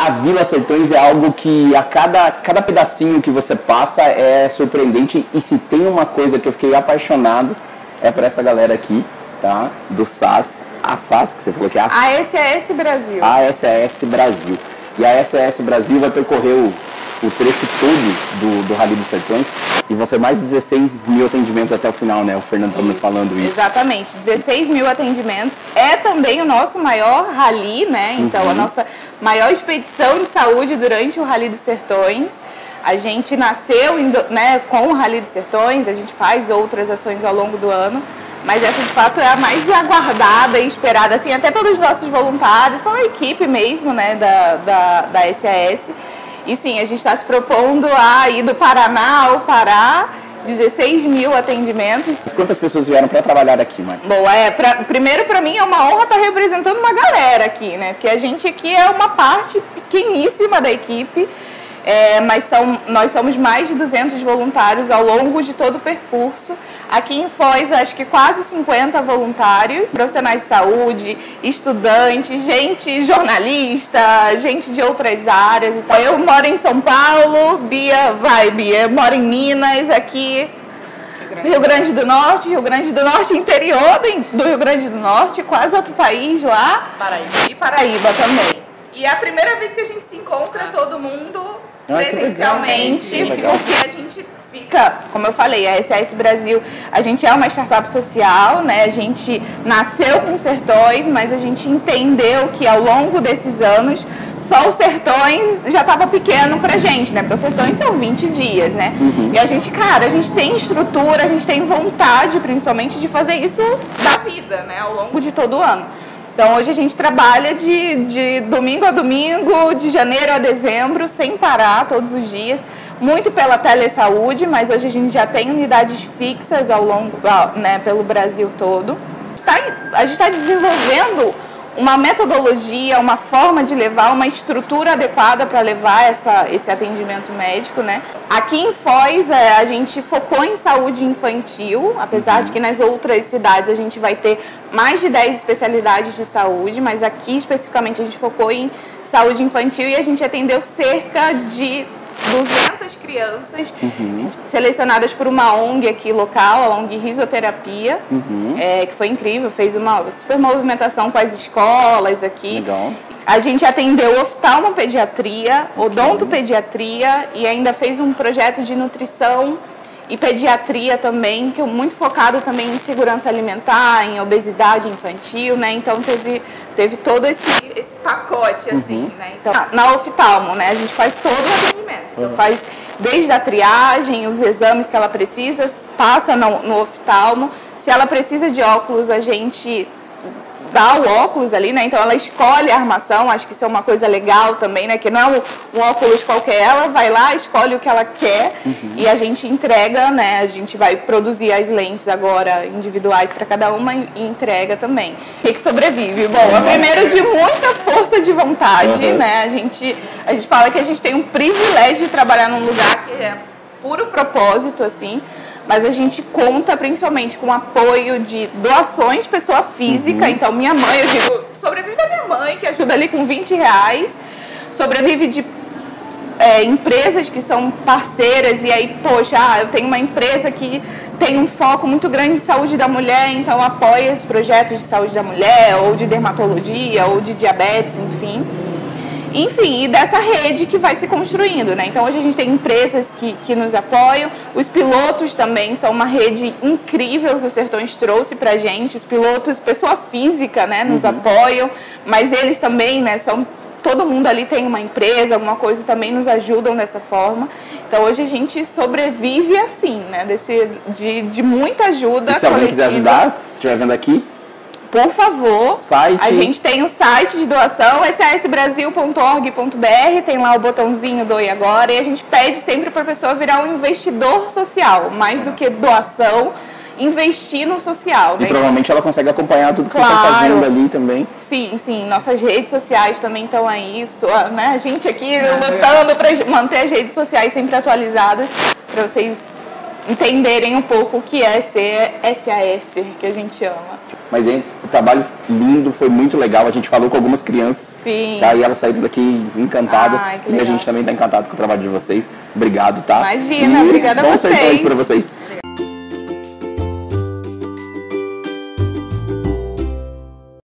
a Vila Sertões é algo que a cada pedacinho que você passa é surpreendente. E se tem uma coisa que eu fiquei apaixonado, é por essa galera aqui, tá? Do SAS. A SAS, que você falou que é a SAS Brasil. A SAS Brasil. E a SAS Brasil vai percorrer o trecho todo do Rally dos Sertões. E vão ser mais de 16 mil atendimentos até o final, né? O Fernando tá me falando isso. Exatamente, 16 mil atendimentos. É também o nosso maior rally, né? Então, a nossa maior expedição de saúde durante o Rally dos Sertões. A gente nasceu, né, com o Rally dos Sertões, a gente faz outras ações ao longo do ano. Mas essa, de fato, é a mais aguardada e esperada, assim, até pelos nossos voluntários, pela equipe mesmo, né, da SAS. E sim, a gente está se propondo a ir do Paraná ao Pará, 16 mil atendimentos. Mas quantas pessoas vieram para trabalhar aqui, Mari? Bom, primeiro para mim é uma honra estar representando uma galera aqui, né? Porque a gente aqui é uma parte pequeníssima da equipe, mas nós somos mais de 200 voluntários ao longo de todo o percurso. Aqui em Foz, acho que quase 50 voluntários, profissionais de saúde, estudantes, gente jornalista, gente de outras áreas. Eu moro em São Paulo, Bia, eu moro em Minas, aqui Rio Grande do Norte, interior do Rio Grande do Norte, quase outro país lá. Paraíba. E Paraíba também. E é a primeira vez que a gente se encontra todo mundo presencialmente, porque a gente fica, como eu falei, a SAS Brasil, a gente é uma startup social, né? A gente nasceu com Sertões, mas a gente entendeu que ao longo desses anos só os Sertões já estava pequeno pra gente, né? Porque os Sertões são 20 dias, né? E a gente tem estrutura, a gente tem vontade, principalmente, de fazer isso da vida, né? Ao longo de todo o ano. Então, hoje a gente trabalha de domingo a domingo, de janeiro a dezembro, sem parar, todos os dias. Muito pela telesaúde, mas hoje a gente já tem unidades fixas ao longo, né, pelo Brasil todo. A gente está desenvolvendo uma metodologia, uma forma de levar, uma estrutura adequada para levar esse atendimento médico, né? Aqui em Foz, a gente focou em saúde infantil, apesar de que nas outras cidades a gente vai ter mais de 10 especialidades de saúde, mas aqui especificamente a gente focou em saúde infantil e a gente atendeu cerca de 200 crianças selecionadas por uma ONG aqui local, a ONG Risoterapia, que foi incrível, fez uma super movimentação com as escolas aqui. Legal. A gente atendeu oftalmopediatria, odontopediatria e ainda fez um projeto de nutrição e pediatria também, que é muito focado também em segurança alimentar, em obesidade infantil, né? Então teve todo esse pacote, assim, né? Então, na oftalmo, né? A gente faz todo o atendimento. Então, faz desde a triagem, os exames que ela precisa, passa no oftalmo. Se ela precisa de óculos, a gente dá o óculos ali, né? Então ela escolhe a armação, acho que isso é uma coisa legal também, né? Que não é um óculos qualquer, ela vai lá, escolhe o que ela quer e a gente entrega, né? A gente vai produzir as lentes agora individuais para cada uma e entrega também. O que sobrevive? Bom, é primeiro de muita força de vontade, né? A gente fala que a gente tem um privilégio de trabalhar num lugar que é puro propósito, assim. Mas a gente conta principalmente com o apoio de doações de pessoa física. Então, minha mãe, eu digo, sobrevive da minha mãe, que ajuda ali com R$20. Sobrevive de empresas que são parceiras. E aí, poxa, eu tenho uma empresa que tem um foco muito grande em saúde da mulher, então apoia os projetos de saúde da mulher, ou de dermatologia, ou de diabetes, enfim. Enfim, e dessa rede que vai se construindo, né? Então hoje a gente tem empresas que nos apoiam, os pilotos também são uma rede incrível que o Sertões trouxe pra gente, os pilotos, pessoa física, né, nos apoiam, mas eles também, né, todo mundo ali tem uma empresa, alguma coisa, também nos ajudam dessa forma. Então hoje a gente sobrevive assim, né, de muita ajuda. E se alguém quiser ajudar, estiver vendo aqui, por favor, a gente tem o site de doação, sasbrasil.org.br, tem lá o botãozinho Doe Agora, e a gente pede sempre para a pessoa virar um investidor social, mais do que doação, investir no social. E né? provavelmente ela consegue acompanhar tudo que você está fazendo ali também. Sim, sim, nossas redes sociais também estão aí, né? A gente aqui lutando para manter as redes sociais sempre atualizadas, para vocês entenderem um pouco o que é ser SAS, que a gente ama. Mas, hein, o trabalho lindo, foi muito legal. A gente falou com algumas crianças. Sim. Tá? E elas saíram daqui encantadas. Ai, que e a legal. gente também está encantado com o trabalho de vocês. Obrigado, tá? Imagina, obrigada a bons vocês. sertões para vocês.